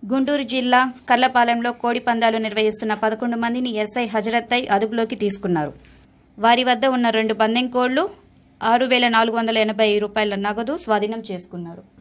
గుంటూరు జిల్లా karlapalem కోడిపందాలు నిర్వహిస్తున్న 11 మందిని ఎస్ఐ హజరత్ అదుపులోకి తీసుకున్నారు. వారి వద్ద ఉన్న 2 పందెం కోళ్లు, 6480 రూపాయల నగదు స్వాధీనం చేసుకున్నారు.